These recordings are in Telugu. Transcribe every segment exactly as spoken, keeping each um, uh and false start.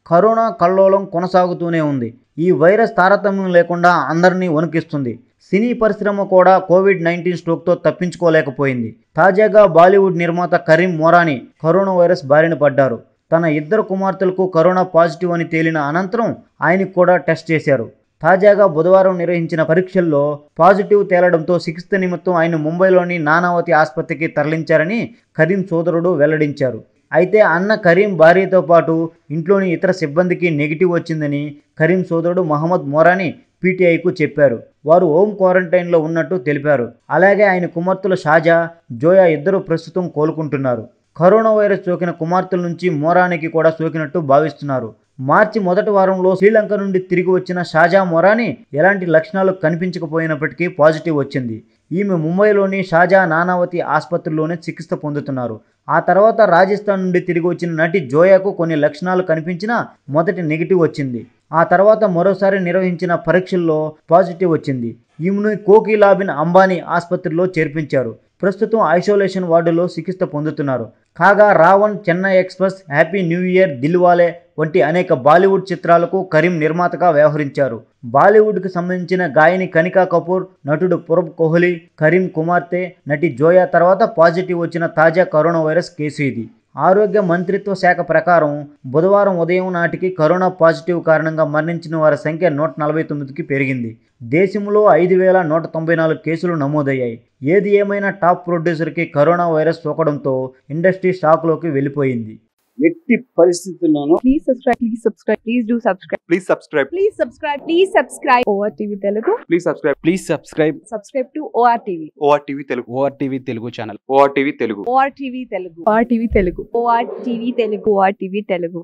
కరోనా కల్లోలం కొనసాగుతూనే ఉంది. ఈ వైరస్ తారతమ్యం లేకుండా అందరినీ వణికిస్తుంది. సినీ పరిశ్రమ కూడా కోవిడ్ నైన్టీన్ స్ట్రోక్తో తప్పించుకోలేకపోయింది. తాజాగా బాలీవుడ్ నిర్మాత కరీం మొరాని కరోనా వైరస్ బారిన పడ్డారు. తన ఇద్దరు కుమార్తెలకు కరోనా పాజిటివ్ అని తేలిన అనంతరం ఆయనకు కూడా టెస్ట్ చేశారు. తాజాగా బుధవారం నిర్వహించిన పరీక్షల్లో పాజిటివ్ తేలడంతో చికిత్స నిమిత్తం ఆయన ముంబైలోని నానావతి ఆసుపత్రికి తరలించారని కరీం సోదరుడు వెల్లడించారు. అయితే అన్న కరీం భార్యతో పాటు ఇంట్లోని ఇతర సిబ్బందికి నెగిటివ్ వచ్చిందని కరీం సోదరుడు మహమ్మద్ మొరాని పీటీఐకు చెప్పారు. వారు హోమ్ క్వారంటైన్లో ఉన్నట్టు తెలిపారు. అలాగే ఆయన కుమార్తెలు షాజా, జోయా ఇద్దరు ప్రస్తుతం కోలుకుంటున్నారు. కరోనా వైరస్ సోకిన కుమార్తెల నుంచి మొరానికి కూడా సోకినట్టు భావిస్తున్నారు. మార్చి మొదటి వారంలో శ్రీలంక నుండి తిరిగి వచ్చిన షాజా మొరాని ఎలాంటి లక్షణాలు కనిపించకపోయినప్పటికీ పాజిటివ్ వచ్చింది. ఈమె ముంబైలోని షాజా నానావతి ఆసుపత్రిలోనే చికిత్స పొందుతున్నారు. ఆ తర్వాత రాజస్థాన్ నుండి తిరిగి వచ్చిన నటి జోయాకు కొన్ని లక్షణాలు కనిపించినా మొదటి నెగిటివ్ వచ్చింది. ఆ తర్వాత మరోసారి నిర్వహించిన పరీక్షల్లో పాజిటివ్ వచ్చింది. ఈమెను కోకిలాబెన్ అంబానీ ఆసుపత్రిలో చేర్పించారు. ప్రస్తుతం ఐసోలేషన్ వార్డులో చికిత్స పొందుతున్నారు. కాగా Raavan, Chennai Express, happy New Year, Dilwale వంటి అనేక బాలీవుడ్ చిత్రాలకు కరీం నిర్మాతగా వ్యవహరించారు. బాలీవుడ్కి సంబంధించిన గాయని కనికా కపూర్, నటుడు పురబ్ కోహ్లీ, కరీం కుమార్తె నటి జోయా తర్వాత పాజిటివ్ వచ్చిన తాజా కరోనా వైరస్ కేసు ఇది. ఆరోగ్య మంత్రిత్వ శాఖ ప్రకారం బుధవారం ఉదయం నాటికి కరోనా పాజిటివ్ కారణంగా మరణించిన వారి సంఖ్య నూట నలభై తొమ్మిదికి పెరిగింది. దేశంలో ఐదు వేల నూట తొంభై నాలుగు కేసులు నమోదయ్యాయి. ఏది ఏమైనా టాప్ ప్రొడ్యూసర్కి కరోనా వైరస్ సోకడంతో ఇండస్ట్రీ షాక్లోకి వెళ్ళిపోయింది. ఎట్టి పరిస్థితుల్లోనూ please subscribe please subscribe please do subscribe please subscribe please subscribe please subscribe ORTV Telugu please subscribe please subscribe subscribe to ORTV ORTV Telugu ORTV Telugu channel ORTV Telugu ORTV Telugu ORTV Telugu ORTV Telugu ORTV Telugu.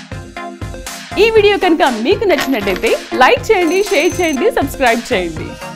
ఈ వీడియో కనుక మీకు నచ్చినట్లయితే లైక్ చేయండి, షేర్ చేయండి, సబ్స్క్రైబ్ చేయండి.